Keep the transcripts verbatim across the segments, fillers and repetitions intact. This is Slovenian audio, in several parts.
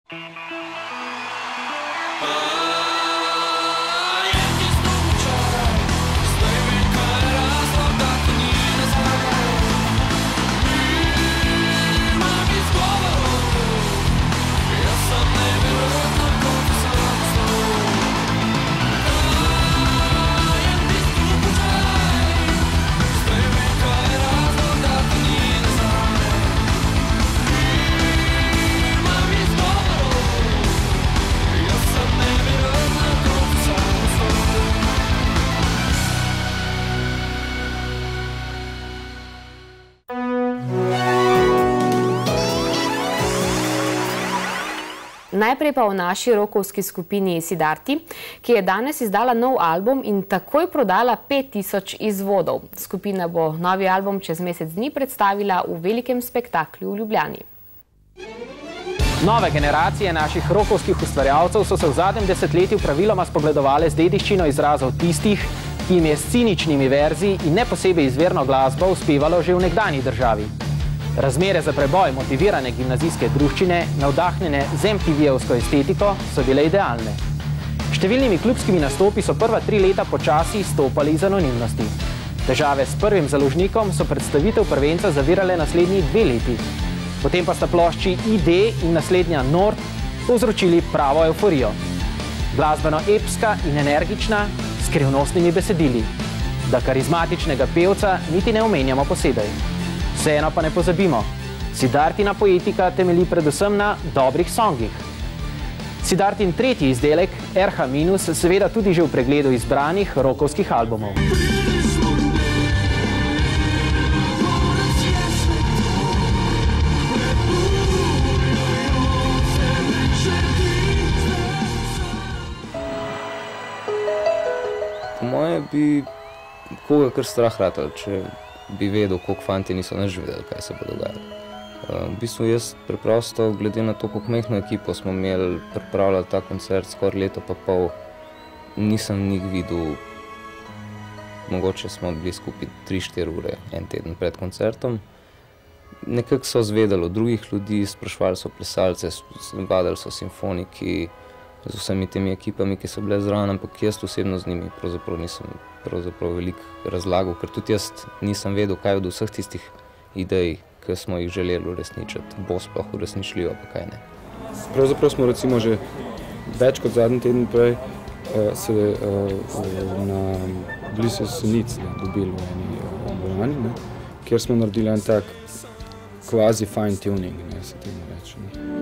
Najprej pa v naši rokovski skupini Siddharti, ki je danes izdala nov album in takoj prodala pet tisoč izvodov. Skupina bo novi album čez mesec dni predstavila v velikem spektaklju v Ljubljani. Nove generacije naših rokovskih ustvarjalcev so se v zadnjem desetletju praviloma spogledovale z dediščino izrazov tistih, ki jim je s ciničnimi verzi in ne posebej izvirno glasbo uspevalo že v nekdanji državi. Razmere za preboj motivirane gimnazijske druščine, navdahnjene z em te ve-ovsko estetiko, so bile idealne. Številnimi klubskimi nastopi so prva tri leta počasi stopali iz anonimnosti. Težave s prvim založnikom so predstavitev prvenca zavirale naslednji dve leti. Potem pa sta plošči I D in naslednja Nord povzročili pravo euforijo. Glasbeno epska in energična, s skrivnostnimi besedili. Da karizmatičnega pevca niti ne omenjamo posebej. Vseeno pa ne pozabimo, Siddhartina poetika temelji predvsem na dobrih songih. Siddhartin tretji izdelek, R H minus, seveda tudi že v pregledu izbranih rokovskih albumov. Po moje bi koga kar strah ratal, če bi vedel, koliko fanti niso nič vedeli, kaj se bo dogajalo. V bistvu jaz preprosto, glede na to, koliko mehno ekipo smo imeli, pripravljali ta koncert skoraj leto pa pol, nisem nik videl, mogoče smo bili skupaj tri štiri ure en teden pred koncertom. Nekako so zvedeli od drugih ljudi, sprašvali so plesalce, vadili so simfoniki, z vsemi temi ekipami, ki so bile zraven, ampak jaz osebno z njimi pravzaprav nisem pravzaprav veliko razlagal, ker tudi jaz nisem vedel, kaj od vseh tistih idej, ki smo jih želeli uresničiti, bo sploh uresničljivo, pa kaj ne. Pravzaprav smo recimo že več kot zadnji teden prej se na blizu Senic dobili v eni dvorani, kjer smo naredili en tak kvazi fine tuning, se temu reče.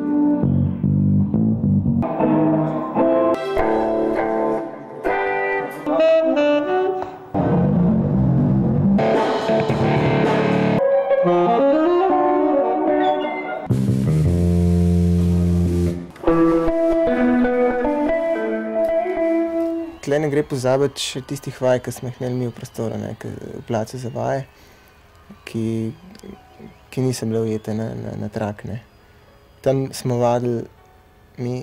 Tle ne gre pozabiti še tistih vaj, ki smo jih imeli mi v prostoru, v placu za vaje, ki niso bile ujete na trak. Tam smo vadili mi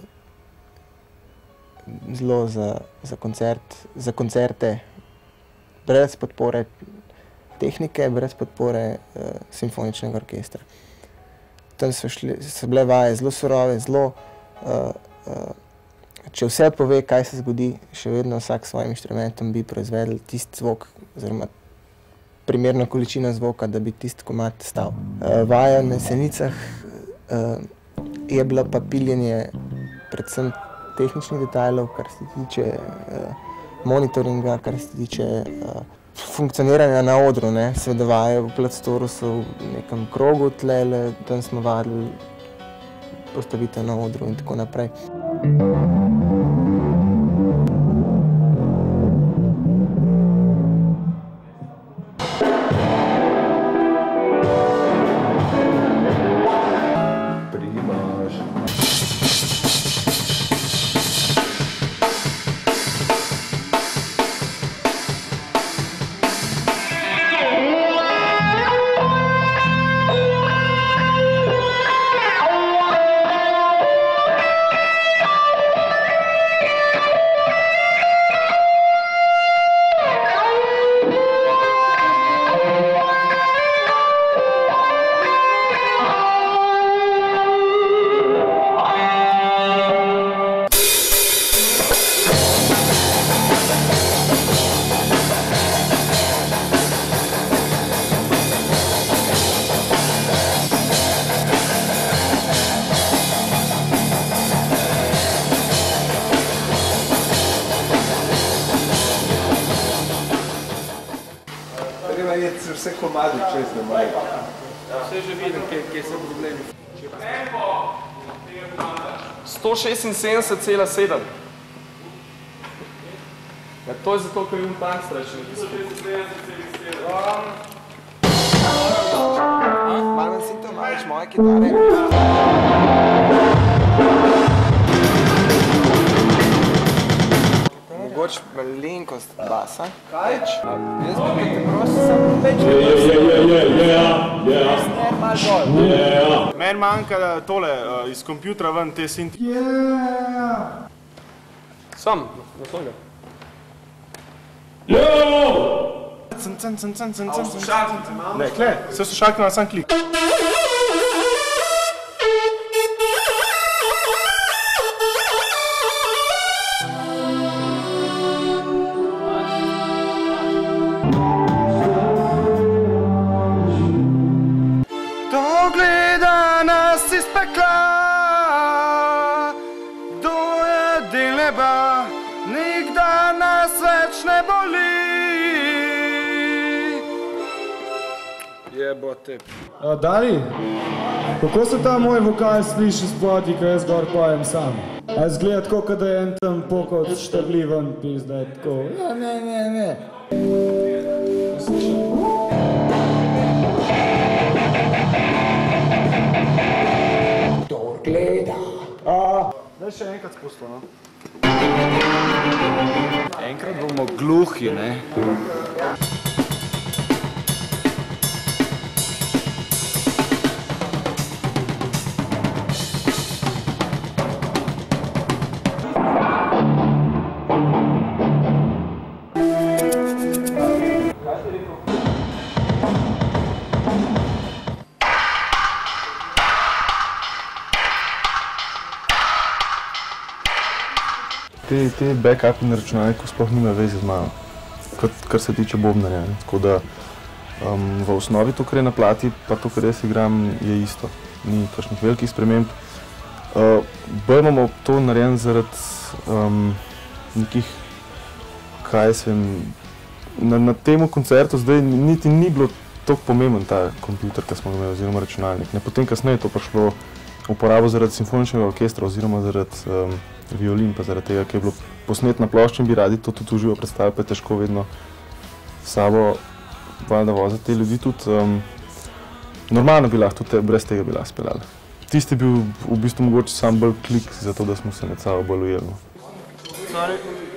zelo za koncerte, brez podpore tehnike, brez podpore simfoničnega orkestra. Tam so bile vaje zelo surove, zelo... Če vse pove, kaj se zgodi, še vedno vsak s svojim inštrumentom bi proizvedel tisti zvok, oziroma primerna količina zvoka, da bi tisti komad stal. Vaja na Senicah je bila pa piljenje predvsem tehničnih detajlov, kar se tiče monitoringa, kar se tiče funkcioniranja na odru. Seveda vaje v Platstoru so v nekem krogu tlele, tam smo vadili postavitev na odru in tako naprej. vse komadi čez ne morajo. Vse že vidim, kje so problemi. sto šestinsedemdeset cela sedem. Ja, to je zato, ker imam tank strašen. sto šestinsedemdeset cela sedem. Malo manj si to, malo več moje kitare. Mogoče malenkost basa. Več. Jaz bi te prosil samo več. Sner malo dol. Meni manjka tole iz kompjutra ven, te sinti. Sam, na svojega. Cn, cn, cn, cn, cn, cn, cn. Ne, kle, vse slušalke ima sam klik. Kdo gleda nas iz pekla, kdo je del neba, nikdar nas več ne boli. Jebote. Dani, kako se ta moj vokal sliši spoti, ko jaz gor pojem sam? A izgleda tako, kot da je en tam pokal od števli ven, pizda, tako. Ja, ne, ne, ne. Kdor gleda. Daj še enkrat spustilo, no. Enkrat bomo gluhi, ne? Te, te backupi na računalniku sploh nima veze z mano, kar se tiče bobnarja. Tako da um, v osnovi to, kar je na plati, pa to, kar jaz igram, je isto. Ni kakšnih velikih sprememb. Uh, bolj imamo to narejen zaradi um, nekih, kaj jaz vem, na, na temu koncertu zdaj niti ni bilo toliko pomemben ta kompjuter, ki smo ga imeli, oziroma računalnik. Ne, potem kasneje je to prišlo v uporabo zaradi simfoničnega orkestra oziroma zaradi um, violin, pa zaradi tega, ker je bilo posnet na plošči in bi radi to tudi uživo predstavili, pa je težko vedno s sabo valjda voziti te ljudi tudi. Um, normalno bi lahko tudi brez tega bi lahko speljali. Tisti je bil v bistvu mogoče sam bolj klik, zato da smo se med sabo bolj ujeli. Sorry.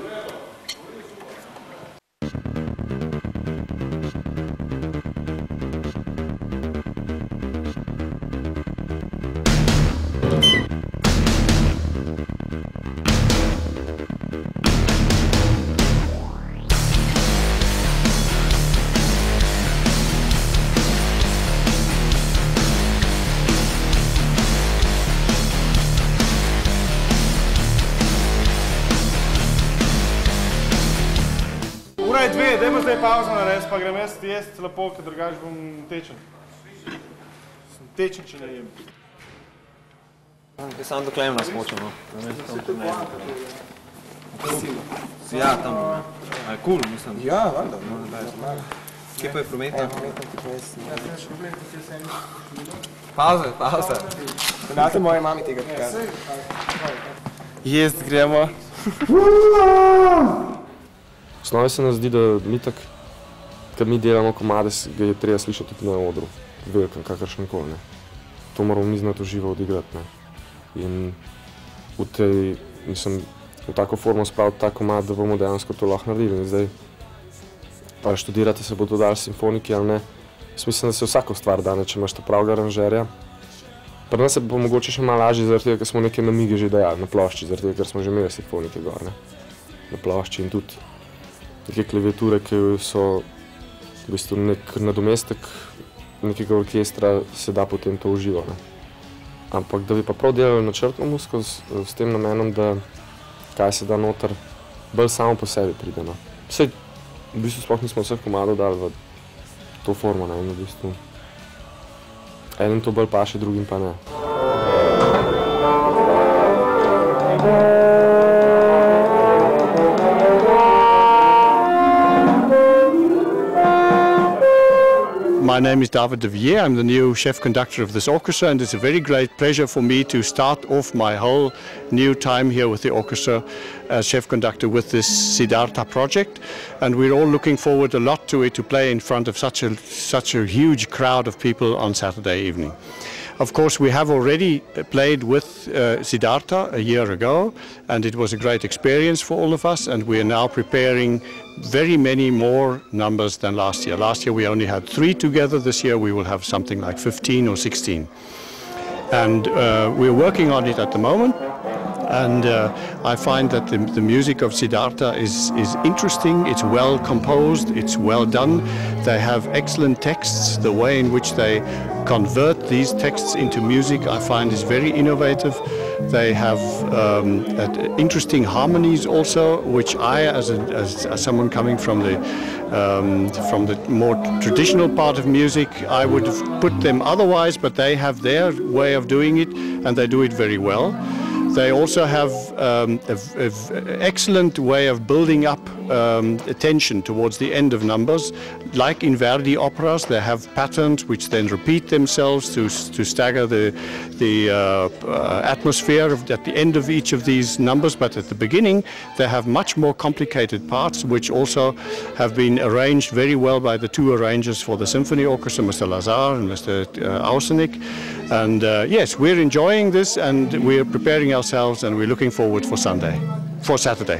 Ura je dve, dajmo zdaj pauzo narediti, pa grem jaz jesti lepo, ker drugače bom tečen. Sem tečen, če ne jem. Jaz sam do Klemna smočam, no. Ja, tam. A je cool, mislim. Ja, valjda. Kje pa je prometna? Prometna. Pauze, pauze. Date moje mami tega pokazati. Jest gremo. V osnovi se nam zdi, da mi tak, kad mi delamo komade, ga je treba slišati tudi na odru, velikem, kakršnem koli, ne. To moramo mi znati uživo odigrati, ne. In v tej, mislim, v tako formo spraviti ta komad, da bomo dejansko to lahko naredili. In zdaj, ali študirate se bodo dali simfoniki ali ne, jaz mislim, da se vsako stvar da, ne, če imaš ta pravega aranžerja. Pri nas se bo mogoče še malo lažje, zaradi tega, ker smo neke namige že dajali na plošči, zaradi tega, ker smo že imeli simfonike gor, ne. Na plošči in tudi neke klaviature, ki so v bistvu nek nadomestek nekega orkestra, se da potem to uživo, ne. Ampak da bi pa prav delali načrtno muziko s, s tem namenom, da kaj se da noter, bolj samo po sebi pride, no. Saj v bistvu sploh nismo vseh komadov dali v to formo, ne, in v bistvu enim to bolj paše, drugim pa ne. my name is David de Vier. I'm the new chef conductor of this orchestra, and it's a very great pleasure for me to start off my whole new time here with the orchestra as chef conductor with this Siddharta project. And we're all looking forward a lot to it, to play in front of such a, such a huge crowd of people on Saturday evening. Of course, we have already played with uh, Siddharta a year ago, and it was a great experience for all of us, and we are now preparing very many more numbers than last year. Last year we only had three together. This year we will have something like fifteen or sixteen. And uh, we're working on it at the moment. And uh, I find that the, the music of Siddharta is, is interesting, it's well composed, it's well done. They have excellent texts. The way in which they convert these texts into music I find is very innovative. They have um, interesting harmonies also, which I, as, a, as, as someone coming from the, um, from the more traditional part of music, I would have put them otherwise, but they have their way of doing it, and they do it very well. They also have um, an excellent way of building up um, attention towards the end of numbers. Like in Verdi operas, they have patterns which then repeat themselves to, to stagger the, the uh, uh, atmosphere of, at the end of each of these numbers. But at the beginning, they have much more complicated parts, which also have been arranged very well by the two arrangers for the symphony orchestra, Mister Lazar and Mister Uh, Ausenik. And uh, yes, we're enjoying this, and we're preparing ourselves, and we're looking forward for Sunday, for Saturday.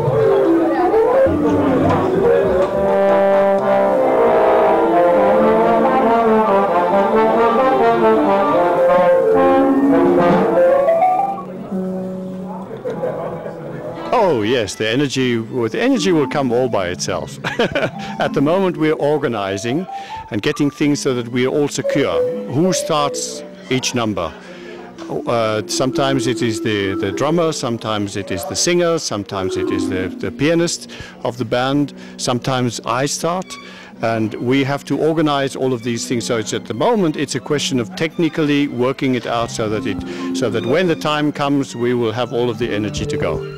Oh yes, the energy, the energy will come all by itself. At the moment we're organizing and getting things so that we're all secure. Who starts each number? Uh, sometimes it is the, the drummer, sometimes it is the singer, sometimes it is the, the pianist of the band, sometimes I start. And we have to organize all of these things. So it's at the moment it's a question of technically working it out so that it so that when the time comes we will have all of the energy to go.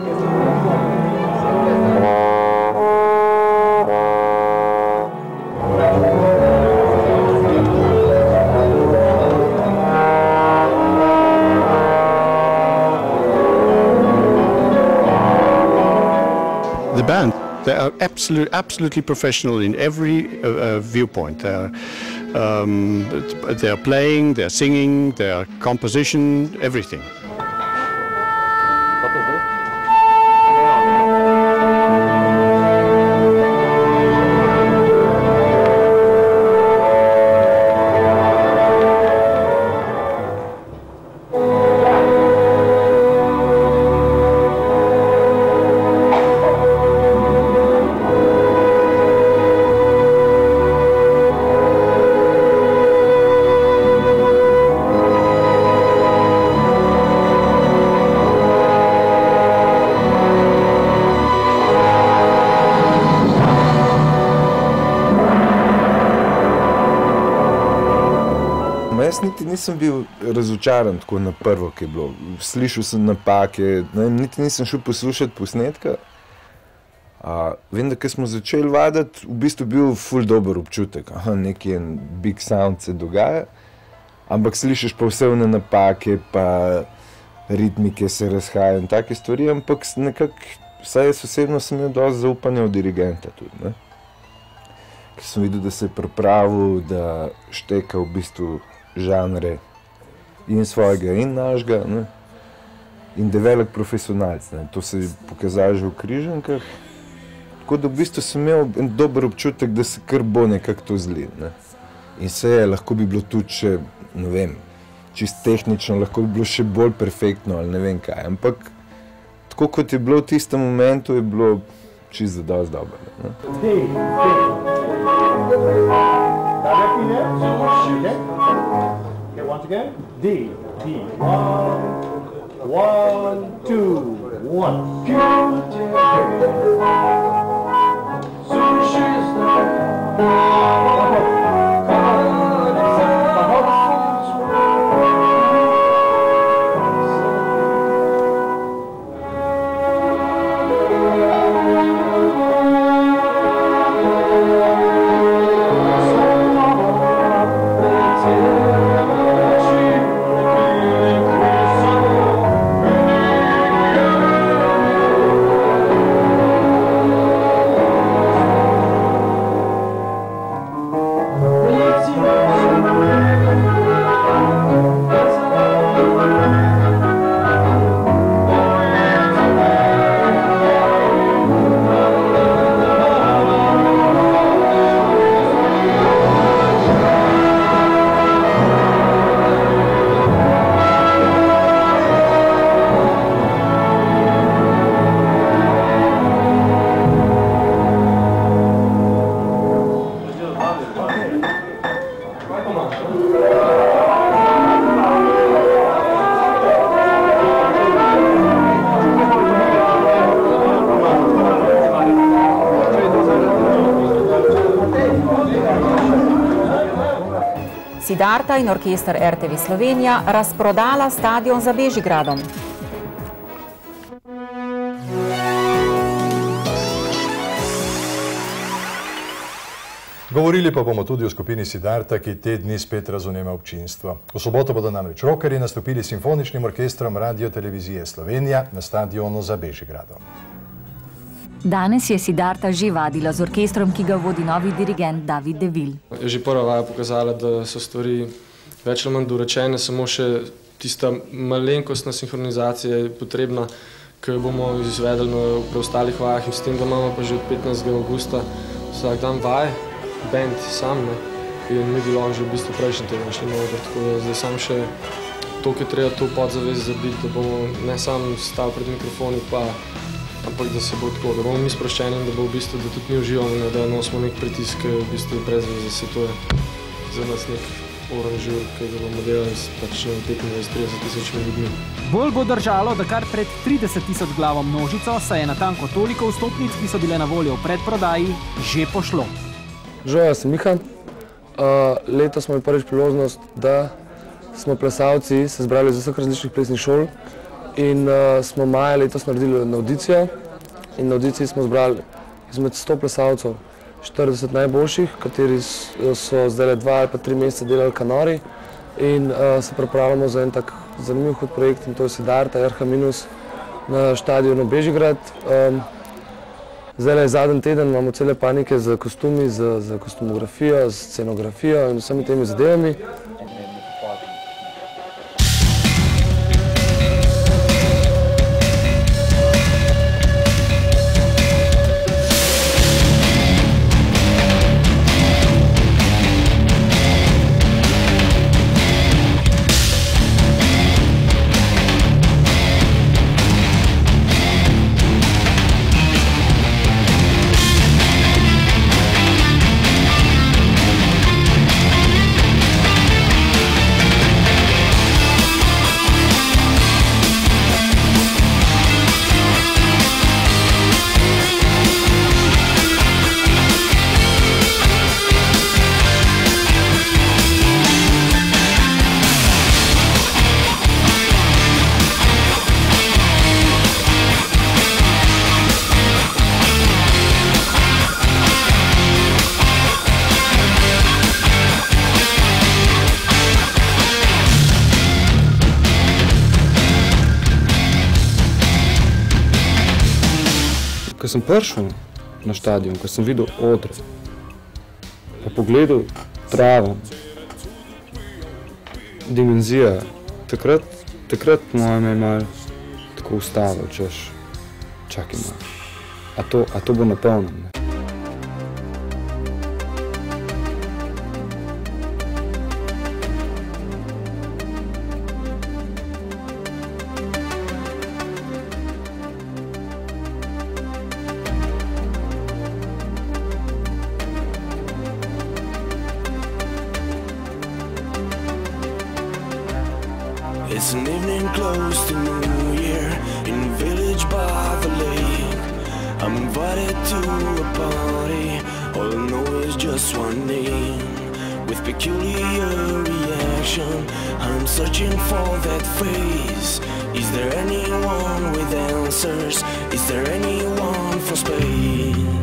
The band, they are absolute, absolutely professional in every uh, uh, viewpoint. They are, um, they are playing, they are singing, their composition, everything. Jaz niti nisem bil razočaran tako na prvo, ki je bilo. Slišal sem napake, ne, niti nisem šel poslušati posnetka. A, vem, da ko smo začeli vaditi, v bistvu bil ful dober občutek. Aha, neki en big sound se dogaja, ampak slišiš pa vse one napake, pa ritmike se razhajajo in take stvari, ampak nekako, vsaj jaz osebno sem imel dosti zaupanja v dirigenta tudi, ne. Ker sem videl, da se je pripravil, da šteka v bistvu žanre in svojega in našega, ne? In da je velik profesionalc, ne? To se je pokazalo že v Križankah. Tako da v bistvu sem imel en dober občutek, da se kar bo nekako to zli, ne? In se je, lahko bi bilo tudi še, ne vem, čist tehnično, lahko bi bilo še bolj perfektno ali ne vem kaj, ampak tako kot je bilo v tistem momentu, je bilo čist zadosti dobro, ne? Okay, once again, D, D, one, one, two, one. Siddharta in orkester R T V Slovenija razprodala stadion za Bežigradom. Govorili pa bomo tudi o skupini Siddharta, ki te dni spet razvnema občinstvo. V soboto bodo namreč rockerji nastopili s simfoničnim orkestrom Radio-televizije Slovenija na stadionu za Bežigradom. Danes je Siddharta že vadila z orkestrom, ki ga vodi novi dirigent David Devil. Je že prva vaja pokazala, da so stvari več ali manj dorečene, samo še tista malenkostna sinhronizacija je potrebna, ki jo bomo izvedli na preostalih vajah in s tem, da imamo pa že od petnajstega avgusta vsak dan vaje. Band sam, ne, in mi bilo že v bistvu prejšnji teden šli na oder, tako da zdaj sam še toliko je treba to podzavest zabiti, da bomo ne sam stali pred mikrofoni, pa, ampak da se bo tako, da bomo mi sproščeni in da bo v bistvu, da tudi mi uživamo, ne, da nosimo nek pritisk, v bistvu brez veze, se to je za nas nek oranžur, ki ga bomo delali s pač petindvajset do trideset tisoč ljudmi. Bolj bo držalo, da kar pred trideset tisoč glavo množico, saj je natanko toliko vstopnic, ki so bile na voljo v predprodaji, že pošlo. Žal, jaz sem Miha. Letos smo imeli prvič priložnost, da smo plesalci se zbrali iz vseh različnih plesnih šol in smo maja letos naredili na audicijo in na audiciji smo zbrali izmed sto plesalcev štirideset najboljših, kateri so zdaj dva ali pa tri mesece delali kanori in se pripravljamo za en tak zanimiv hud projekt in to je Siddharta, R H minus na stadionu Bežigrad. Zdaj je zadnji teden, imamo cele panike z kostumi, z kostumografijo, z scenografijo in vsemi temi zadevami. Ko sem prišel na štadion, ko sem videl odre, pa pogledal travo, dimenzija, takrat, takrat moje me je malo tako ustavil, češ, čakaj malo, a to, a to bo napolnjeno. It's an evening close to New Year in a village by the lake. I'm invited to a party, all I know is just one name. With peculiar reaction, I'm searching for that phrase. Is there anyone with answers? Is there anyone from space?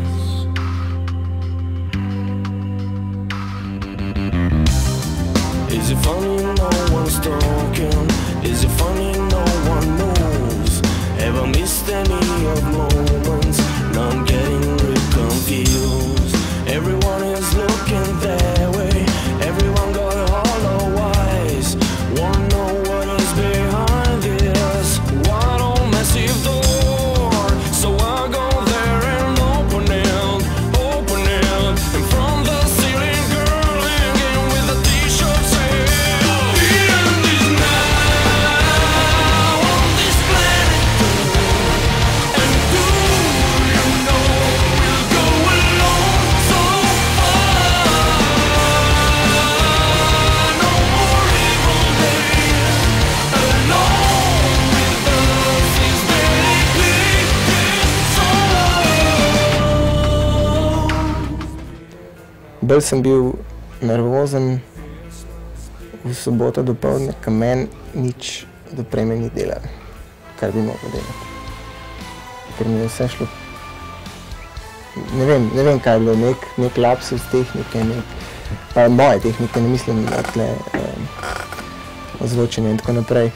Is it funny no one's talking? Is it funny no one knows? Have I missed any of moments? Now I'm getting real confused. Everyone is looking that way. Everyone got hollow eyes. Wanna know what is behind this wide old massive door. So I go there and open it, open it. And from the ceiling girl hanging with a t-shirt saying, the end is now on this planet. And do you know we'll go alone so far? No more evil days alone with us is dedicated song. Bolj sem bil nervozen, v soboto dopoldne, ko meni nič dopreme ni delal, kar bi mogel delati. Ker mi je vse šlo, ne vem, ne vem kaj je bilo, nek, nek lapsus tehnike, nek, pa moje tehnike, ne mislim na tle um, ozvočenje in tako naprej.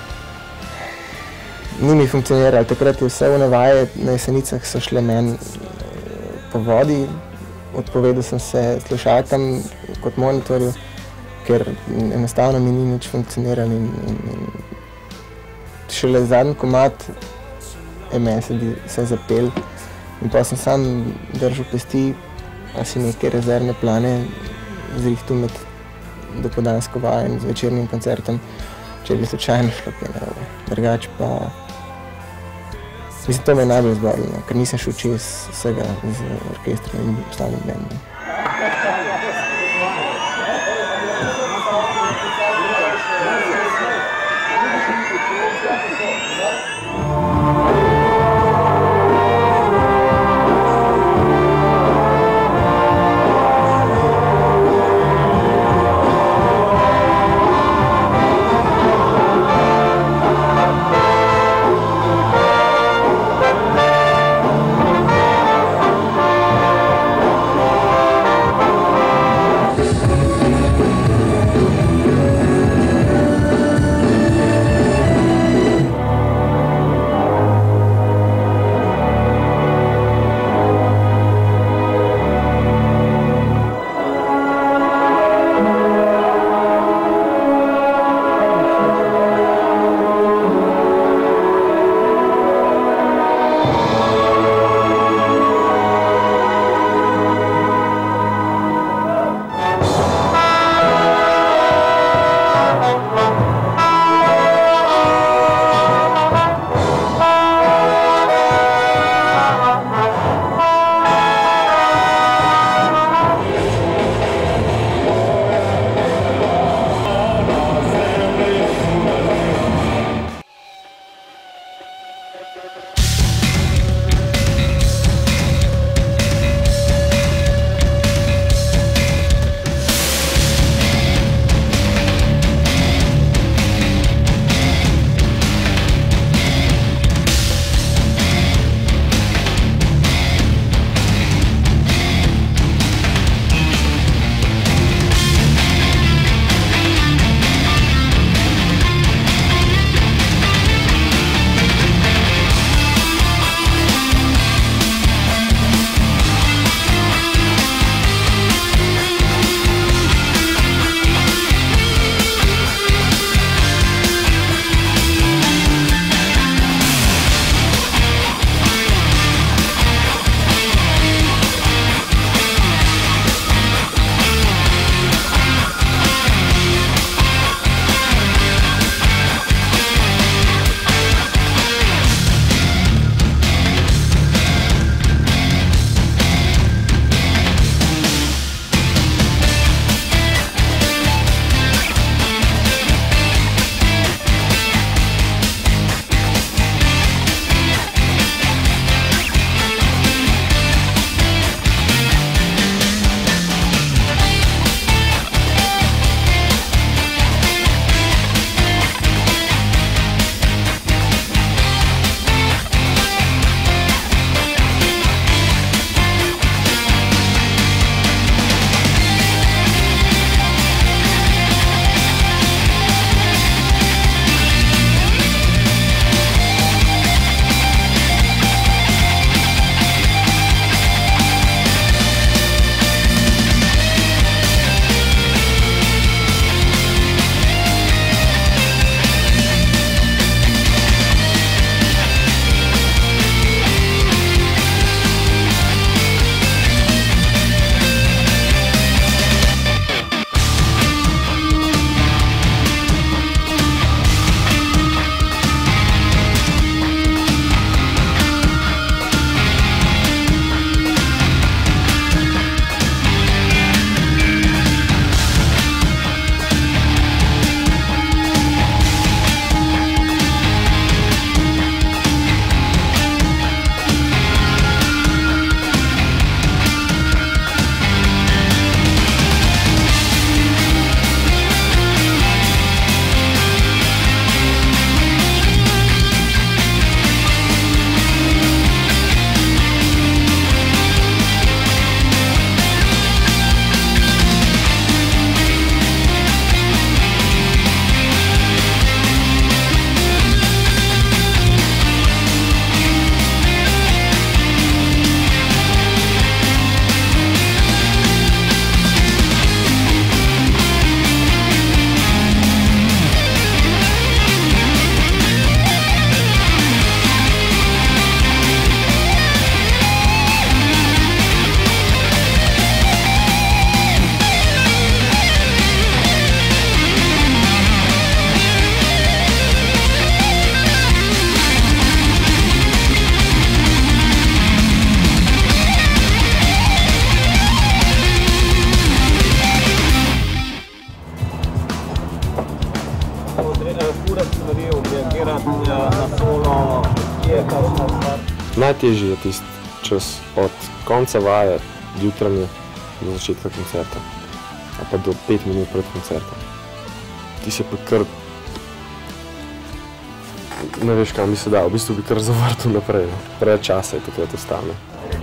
Ni mi funkcioniralo, takrat je vse v navaje na Jesenicah so šle meni po vodi, odpovedal sem se slušalkam kot monitorju, ker enostavno mi ni nič funkcioniralo in, in, in šele zadnji komad je meni se, se zapel in pa sem sam držal pesti, pa si neke rezervne plane zrihtal med dopoldansko vajo in z večernim koncertom, če bi slučajno šlo kaj narobe. Drugače pa, mislim, to me je najbolj zbavilo, ker nisem šel čez vsega z orkestrom in stalnim bendom. Najtežji je tisti čas od konca vaje jutranje do začetka koncerta, ali pa do pet minut pred koncertom. Ti se pa kar ne veš, kam bi se dal, v bistvu bi kar zavrtel naprej. Preveč časa je takrat ostane.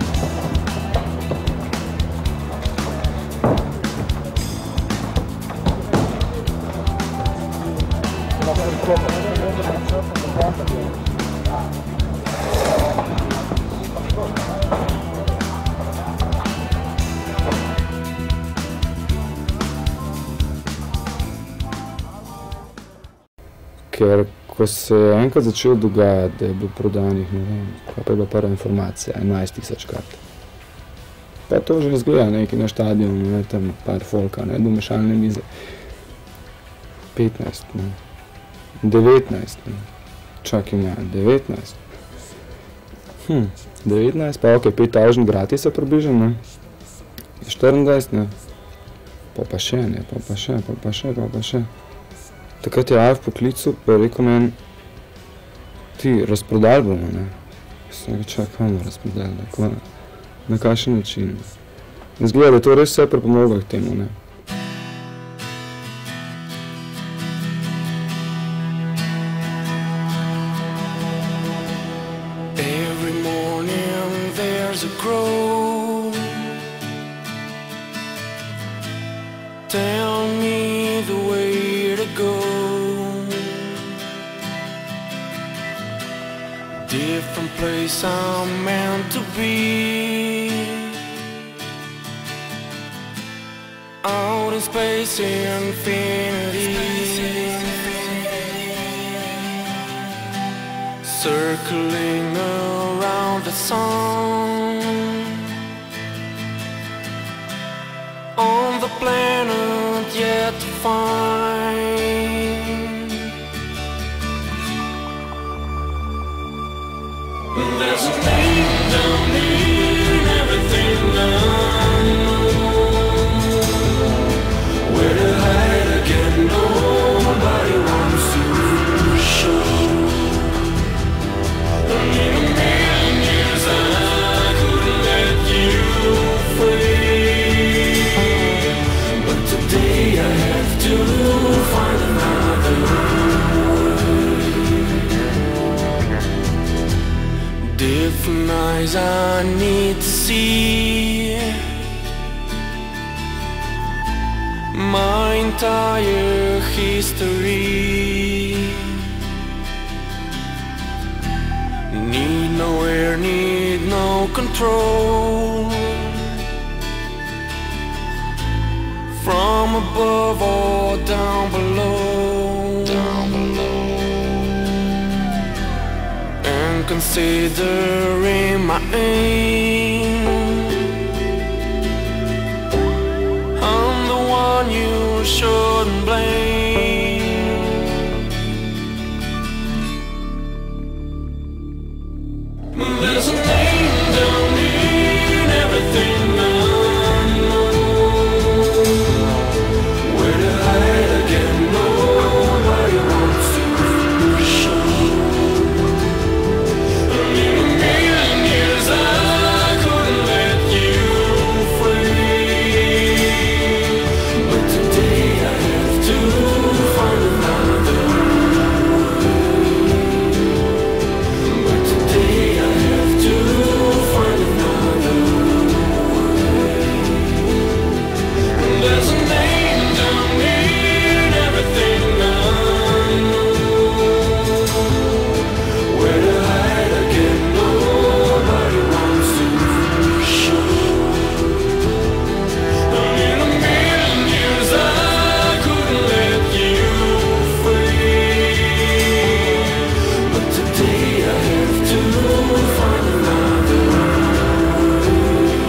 Ker ko se je enkrat začelo dogajati, da je bilo prodanih, ne vem, pa je bila prva informacija, enajst tisoč kart. Pa to že izgleda nekaj na štadionu, ne, tam par folka, ne, do mešalne mize. petnajst, ne, devetnajst, ne, čakaj me, devetnajst. Hm, devetnajst, pa ok, pet tavžen gratis so približno, ne, štiriindvajset, ne, pa pa še, ne, pa pa še, pa pa še, pa pa še. Takrat je Alf poklical, pa je rekel meni, ti, razprodali bomo, ne. Sem rekel, čak, kaj bomo razprodali, na kakšen način. Izgleda, da je to res vse pripomoglo k temu, ne. Every morning there's a crow. Tell me the way to go. Different place I'm meant to be. Out in space infinity. Circling around the sun. On the planet yet to find. There's a name down in everything I know. Where to hide again, nobody wants to show. And in a million years I couldn't let you free. But today I have to find another way. Different eyes I need to see. My entire history. Need no air, need no control. From above or down below. Down below. And considering my aim, I'm the one you shouldn't blame. There's a name down in everything I know. Where to hide again, nobody wants to show. And in a million years I couldn't let you free. But today I have to find another way. But today I have to find another way. There's a name down in everything I know. Where to hide again, nobody wants to show. And in a million years I couldn't let you free. But today I have to find another way.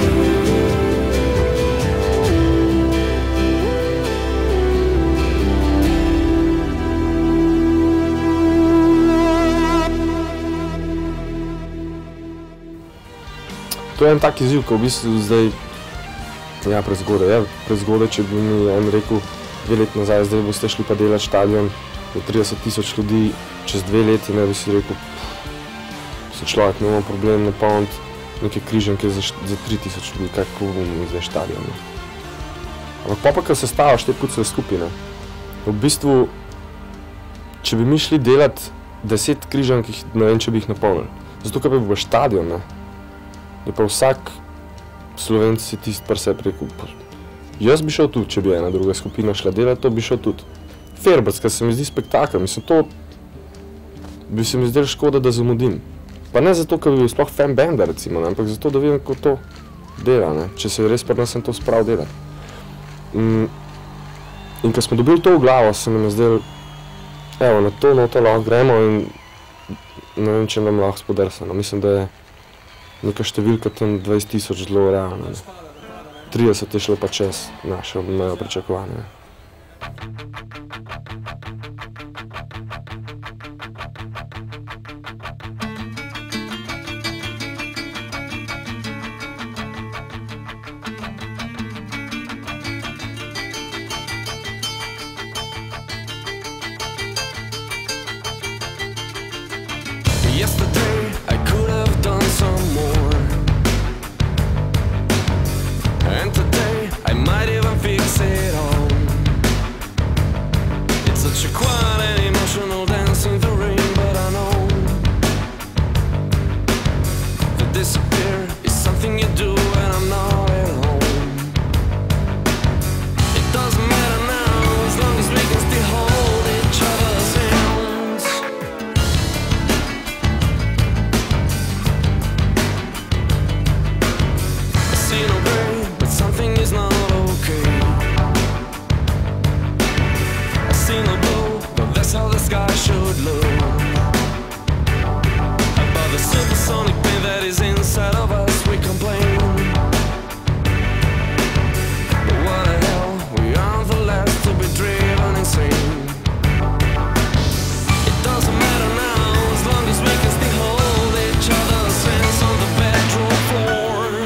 To je en tak izziv, ko v bistvu zdaj, ja, prezgodaj, ja, prezgodaj, če bi mi on rekel dve leti nazaj, zdaj boste šli pa delati štadion za trideset tisoč ljudi, čez dve leti ne bi si rekel, se človek ne ima problem napolniti neke križanke za, za tri tisoč ljudi, kako bomo zdaj štadion. Ampak pa pa, ko se stavaš te pucele skupine, v bistvu, če bi mi šli delati deset križank, ne vem, če bi jih napolnili. Zato, ker bi bil štadion, ne, je pa vsak Slovenc si tist par sebi rekel, jaz bi šel tudi, če bi ena druga skupina šla delati, to bi šel tudi. Fairbrats, ker se mi zdi spektakel, mislim, to bi se mi zdelo škoda, da zamudim. Pa ne zato, ker bi bil sploh fan benda, recimo, ne, ampak zato, da vidim, kako to dela, ne, če se res pa nisem to spravil delati. Mm, in ko smo dobili to v glavo, se nam je zdelo, evo, na to noto lahko gremo in ne vem, če nam lahko spodrsano. Mislim, da je neka številka tam dvajset tisoč zelo realna. trideset je šlo pa čez naše mejo pričakovanja. Yesterday I could have done some more, and today I might even fix it all. It's such a quiet and emotional dance in the rain, but I know that disappear is something you do when I'm not at home. It doesn't matter now as long as we can still hold each other's hands. Something is not okay. I see no blue, but that's how the sky should look. About the supersonic pain that is inside of us, we complain. But what the hell, we aren't the last to be driven insane. It doesn't matter now, as long as we can still hold each other's hands on the bedroom floor.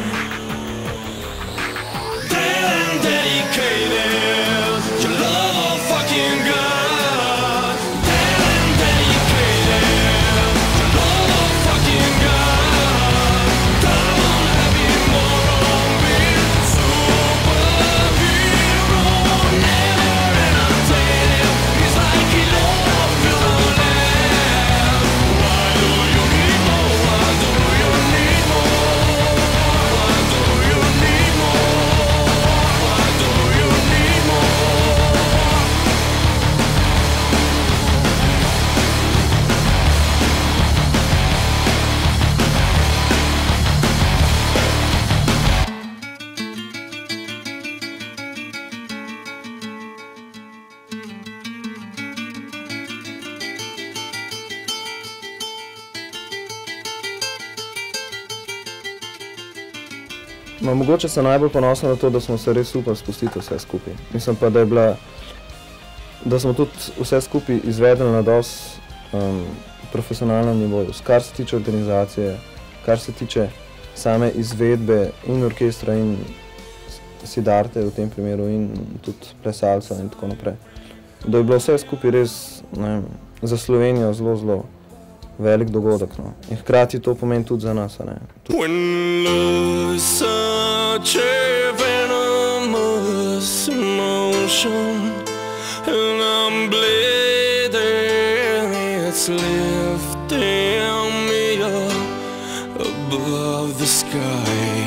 No, mogoče sem najbolj ponosen na to, da smo se res super spustili vse skupaj. Mislim pa, da je bila, da smo tudi vse skupaj izvedli na dosti um, profesionalnem nivoju, kar se tiče organizacije, kar se tiče same izvedbe in orkestra in Siddharte v tem primeru in tudi plesalca in tako naprej. Da je bilo vse skupaj res, ne vem, za Slovenijo zelo, zelo velik dogodek, no. In hkrati to pomeni tudi za nas, ne. When love is such a venomous emotion and I'm bleeding, it's lifting me up above the sky.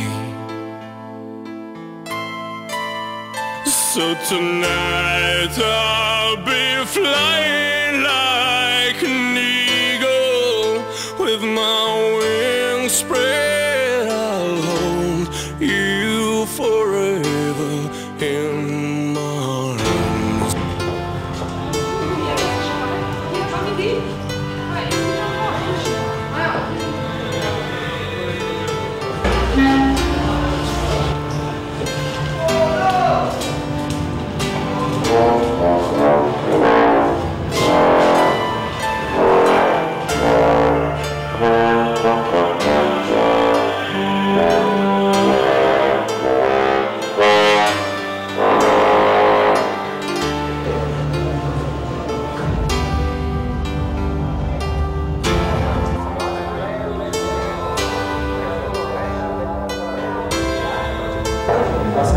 So tonight I'll be flying like an eagle with my wings spread. I'll hold you forever in my arms.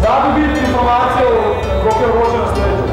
Da dobiti informacijo, koliko je vroče na spletu.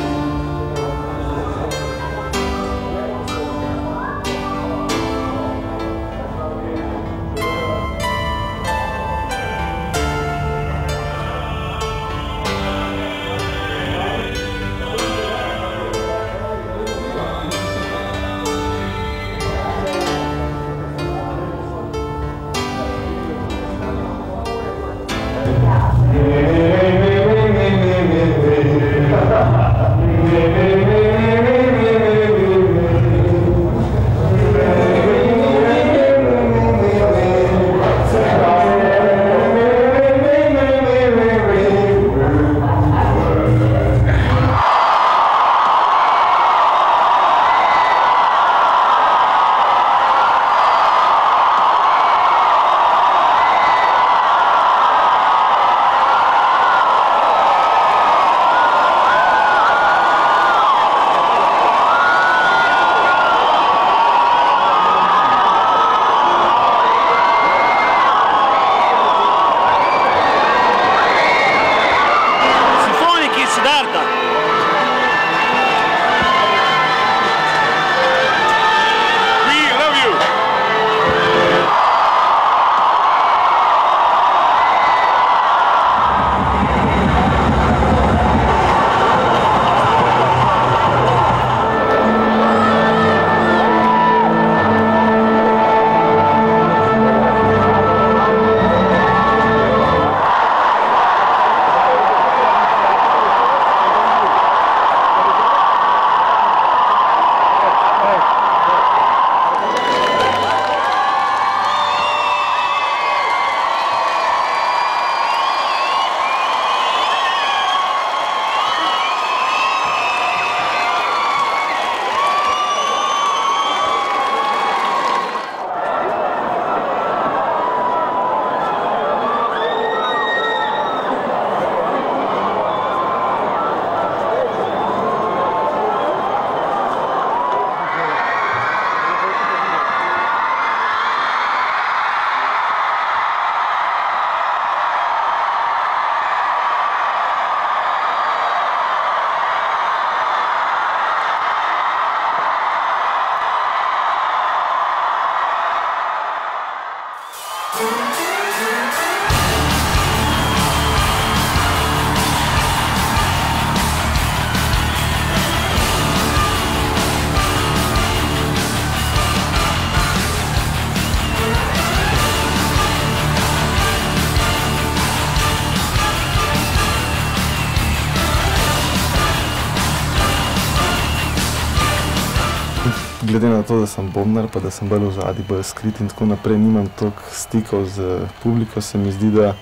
Glede na to, da sem bobnar, pa da sem bolj v zadnji, bolj skrit in tako naprej, nimam toliko stikov z publiko, se mi zdi, da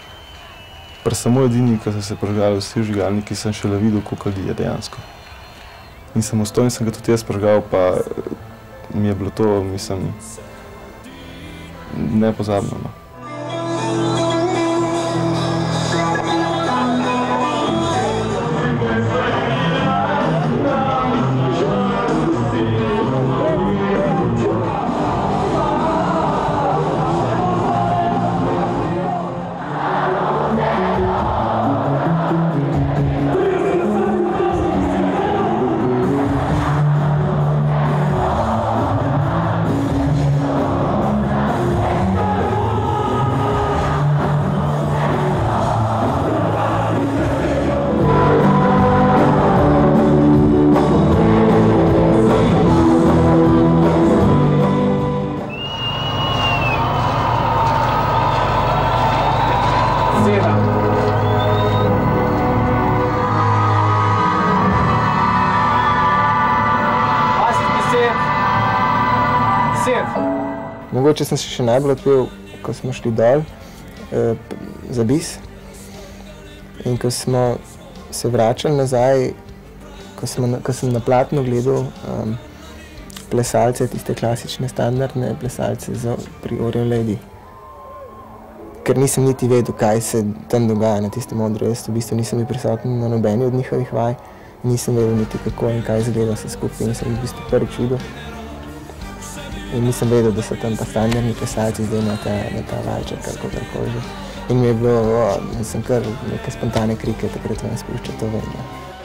pri samo edini, ko so se prižgali vsi vžigalniki, sem šele videl, koliko ljudi je dejansko. In samostojno sem ga tudi jaz prižgal, pa mi je bilo to, mislim, nepozabno. No. Mogoče sem se še najbolj odpel, ko smo šli dol eh, za bis in ko smo se vračali nazaj, ko, smo, ko sem na platnu gledal um, plesalce, tiste klasične standardne plesalce za, pri Orion Lady. Ker nisem niti vedel, kaj se tam dogaja na tistem odru. Jaz v bistvu nisem bil prisoten na nobeni od njihovih vaj, nisem vedel niti kako in kaj izgleda se skupaj in sem v bistvu prvič videl. In nisem vedel, da so tam pa standardni plesalci zdaj na ta, na ta valček, kakorkoli že. In mi je bilo, o, sem kar neke spontane krike takrat ven spuščal, to vem.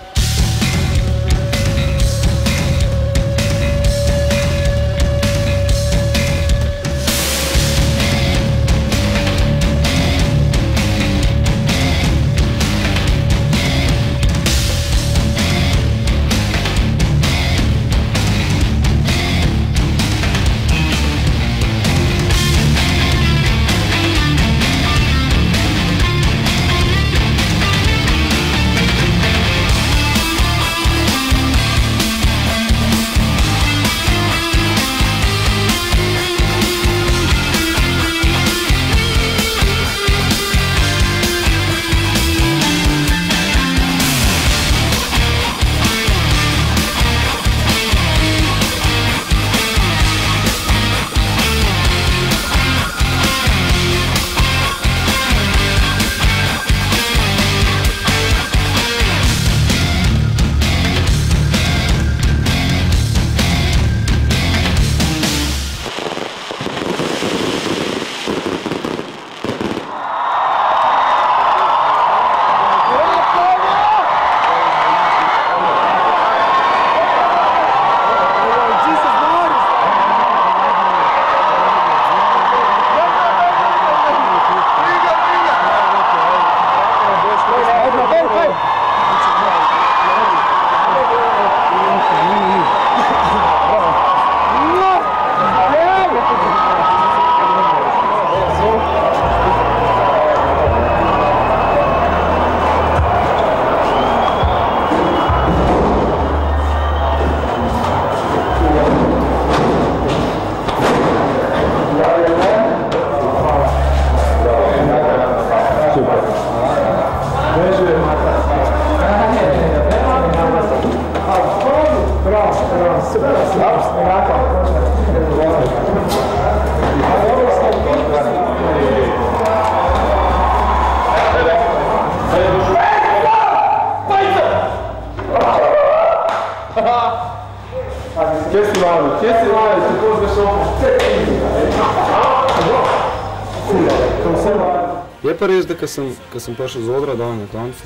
Je pa res, da ko sem, ko sem prišel z odra dol na koncu,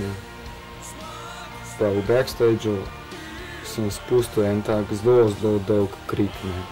pa v backstageu sem spustil en tak zelo, zelo dolg krik.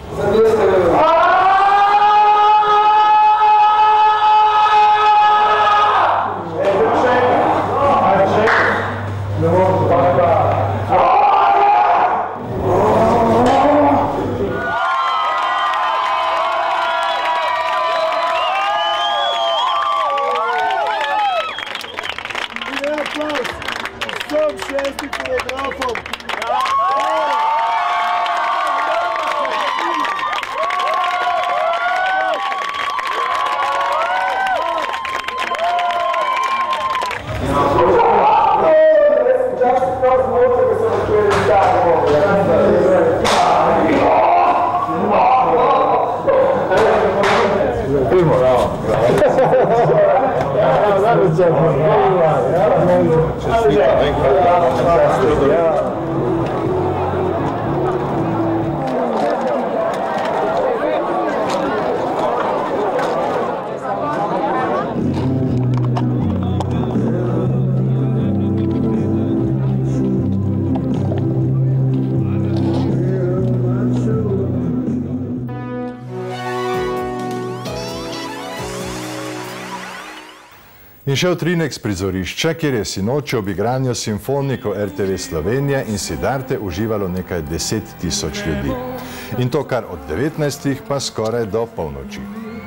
In še v Trinex prizorišče, kjer je sinoči ob igranju simfoniko R T V Slovenija in Siddharte uživalo nekaj deset tisoč ljudi. In to kar od devetnajstih pa skoraj do polnoči.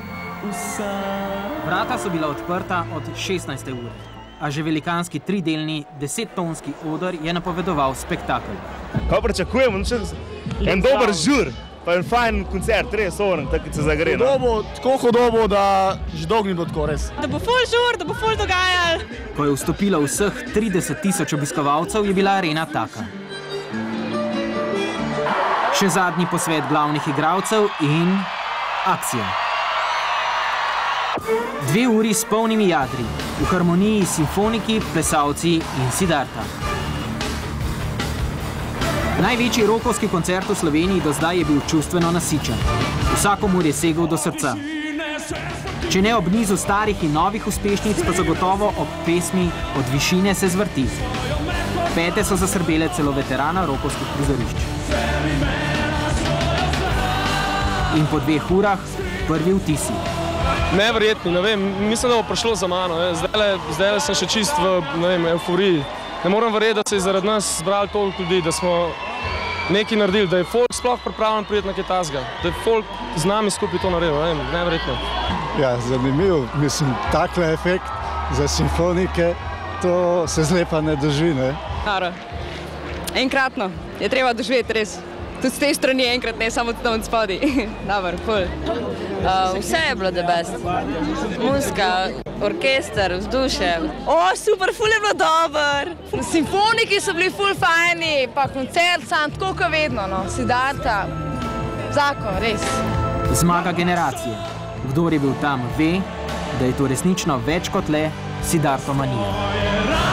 Vrata so bila odprta od šestnajste ure, a že velikanski tridelni desettonski oder je napovedoval spektakel. Kaj pričakujemo? En dober žur, pa en fajn koncert, res oren, tako se zagre. Tako hodobo, da že dolgo ni bilo tako res. Da bo ful žur, da bo ful dogajal. Ko je vstopilo vseh trideset tisoč obiskovalcev, je bila arena taka. Še zadnji posvet glavnih igralcev in akcija. Dve uri s polnimi jadri, v harmoniji simfoniki, plesalci in Siddharta. Največji rokovski koncert v Sloveniji do zdaj je bil čustveno nasičen. Vsakomur je segel do srca. Če ne ob nizu starih in novih uspešnic, pa zagotovo ob pesmi Od višine se zvrti. Pete so zasrbele celo veterana rokovskih prizorišč. In po dveh urah prvi vtisi. Neverjetni, ne vem, mislim, da bo prišlo za mano. Zdaj sem še čist v, ne vem, euforiji. Ne moram verjeti, da se je zaradi nas zbrali toliko ljudi, da smo nekaj naredili, da je folk sploh pripravljen priti na kaj tasga, da je folk z nami skupaj to naredil, ne vem, neverjetno. Ja, zanimivo, mislim, takle efekt za simfonike, to se zlepa ne doživi, ne? Naro, enkratno, je treba doživeti res. Tudi z te strani enkrat, ne samo tam od spodi. Dobar, ful. Uh, vse je bilo the best. Muzika, orkester, vzdušje. O, super, ful je bilo dober. Simfoniki so bili ful fajni, pa koncert sam, tako kot vedno, no. Siddharta, zakon, res. Zmaga generacije. Kdor je bil tam, ve, da je to resnično več kot le Siddhartomanija.